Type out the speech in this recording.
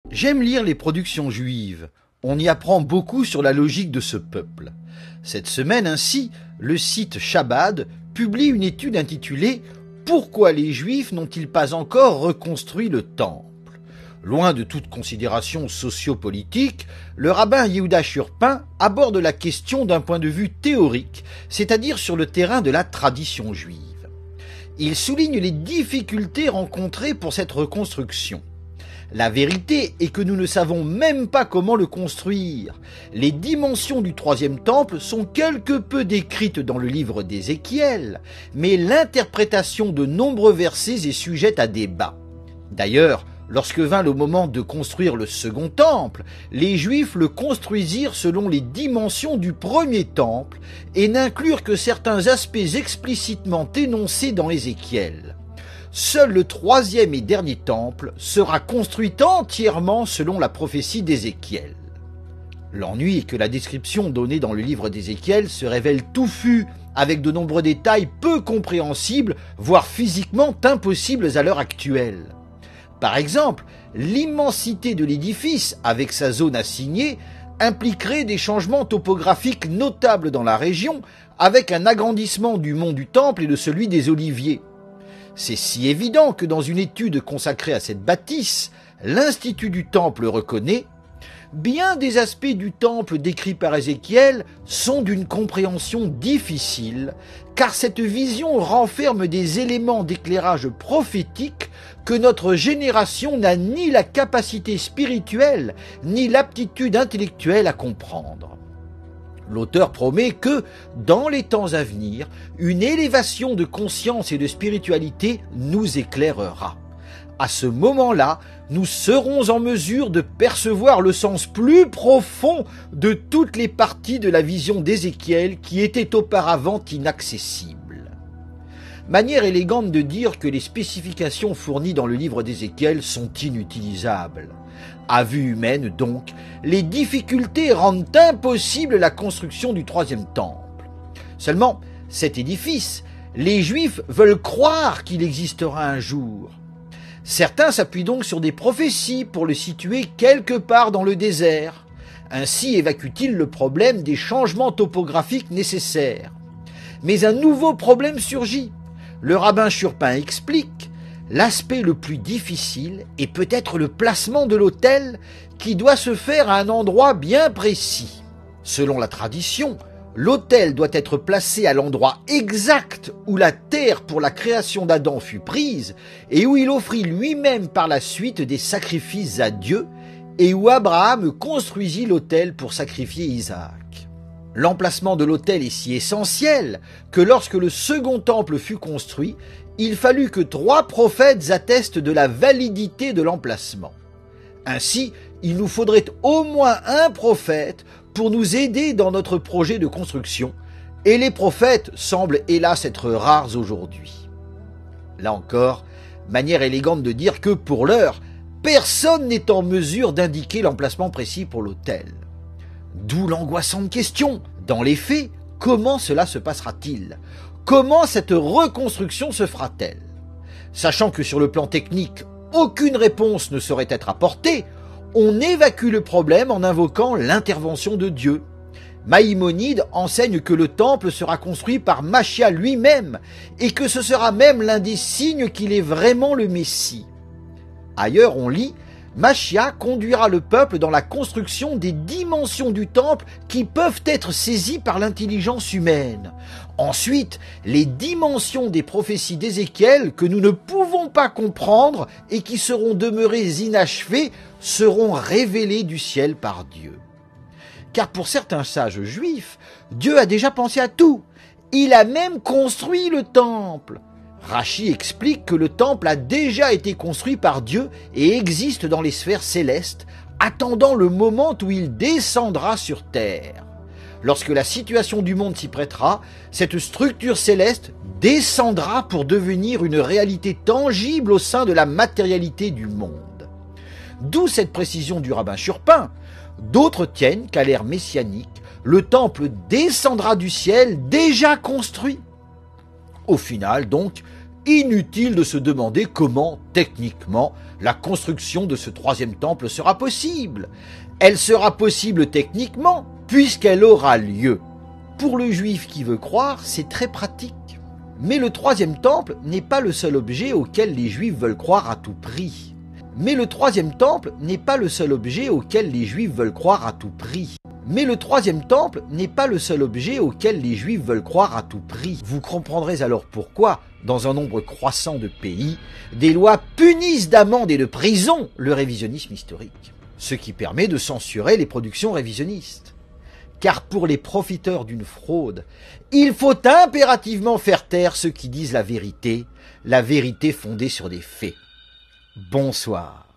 J'aime lire les productions juives. On y apprend beaucoup sur la logique de ce peuple. Cette semaine ainsi, le site Chabad publie une étude intitulée « Pourquoi les Juifs n'ont-ils pas encore reconstruit le temple ?» Loin de toute considération sociopolitique, le rabbin Yehuda Shurpin aborde la question d'un point de vue théorique, c'est-à-dire sur le terrain de la tradition juive. Il souligne les difficultés rencontrées pour cette reconstruction. La vérité est que nous ne savons même pas comment le construire. Les dimensions du troisième temple sont quelque peu décrites dans le livre d'Ézéchiel, mais l'interprétation de nombreux versets est sujette à débat. D'ailleurs, lorsque vint le moment de construire le second temple, les Juifs le construisirent selon les dimensions du premier temple et n'inclurent que certains aspects explicitement énoncés dans Ézéchiel. Seul le troisième et dernier temple sera construit entièrement selon la prophétie d'Ézéchiel. L'ennui est que la description donnée dans le livre d'Ézéchiel se révèle touffue, avec de nombreux détails peu compréhensibles, voire physiquement impossibles à l'heure actuelle. Par exemple, l'immensité de l'édifice, avec sa zone assignée, impliquerait des changements topographiques notables dans la région, avec un agrandissement du mont du Temple et de celui des Oliviers. C'est si évident que dans une étude consacrée à cette bâtisse, l'Institut du Temple reconnaît « Bien des aspects du Temple décrits par Ézéchiel sont d'une compréhension difficile, car cette vision renferme des éléments d'éclairage prophétique que notre génération n'a ni la capacité spirituelle ni l'aptitude intellectuelle à comprendre. » L'auteur promet que, dans les temps à venir, une élévation de conscience et de spiritualité nous éclairera. À ce moment-là, nous serons en mesure de percevoir le sens plus profond de toutes les parties de la vision d'Ézéchiel qui étaient auparavant inaccessibles. Manière élégante de dire que les spécifications fournies dans le livre d'Ézéchiel sont inutilisables. À vue humaine, donc, les difficultés rendent impossible la construction du troisième temple. Seulement, cet édifice, les Juifs veulent croire qu'il existera un jour. Certains s'appuient donc sur des prophéties pour le situer quelque part dans le désert. Ainsi évacue-t-il le problème des changements topographiques nécessaires. Mais un nouveau problème surgit. Le rabbin Shurpin explique: l'aspect le plus difficile est peut-être le placement de l'autel qui doit se faire à un endroit bien précis. Selon la tradition, l'autel doit être placé à l'endroit exact où la terre pour la création d'Adam fut prise et où il offrit lui-même par la suite des sacrifices à Dieu et où Abraham construisit l'autel pour sacrifier Isaac. L'emplacement de l'autel est si essentiel que lorsque le second temple fut construit, il fallut que 3 prophètes attestent de la validité de l'emplacement. Ainsi, il nous faudrait au moins un prophète pour nous aider dans notre projet de construction, et les prophètes semblent hélas être rares aujourd'hui. Là encore, manière élégante de dire que pour l'heure, personne n'est en mesure d'indiquer l'emplacement précis pour l'autel. D'où l'angoissante question, dans les faits, comment cela se passera-t-il ? Comment cette reconstruction se fera-t-elle ? Sachant que sur le plan technique, aucune réponse ne saurait être apportée, on évacue le problème en invoquant l'intervention de Dieu. Maïmonide enseigne que le temple sera construit par Machia lui-même et que ce sera même l'un des signes qu'il est vraiment le Messie. Ailleurs on lit: Machia conduira le peuple dans la construction des dimensions du temple qui peuvent être saisies par l'intelligence humaine. Ensuite, les dimensions des prophéties d'Ézéchiel que nous ne pouvons pas comprendre et qui seront demeurées inachevées seront révélées du ciel par Dieu. Car pour certains sages juifs, Dieu a déjà pensé à tout. Il a même construit le temple. Rachi explique que le temple a déjà été construit par Dieu et existe dans les sphères célestes, attendant le moment où il descendra sur terre. Lorsque la situation du monde s'y prêtera, cette structure céleste descendra pour devenir une réalité tangible au sein de la matérialité du monde. D'où cette précision du rabbin Shurpin. D'autres tiennent qu'à l'ère messianique, le temple descendra du ciel déjà construit. Au final, donc, Inutile de se demander comment, techniquement, la construction de ce troisième temple sera possible. Elle sera possible techniquement, puisqu'elle aura lieu. Pour le juif qui veut croire, c'est très pratique. Mais le troisième temple n'est pas le seul objet auquel les juifs veulent croire à tout prix. Mais le troisième temple n'est pas le seul objet auquel les juifs veulent croire à tout prix. Mais le troisième temple n'est pas le seul objet auquel les juifs veulent croire à tout prix. Vous comprendrez alors pourquoi, dans un nombre croissant de pays, des lois punissent d'amende et de prison le révisionnisme historique, ce qui permet de censurer les productions révisionnistes. Car pour les profiteurs d'une fraude, il faut impérativement faire taire ceux qui disent la vérité fondée sur des faits. Bonsoir.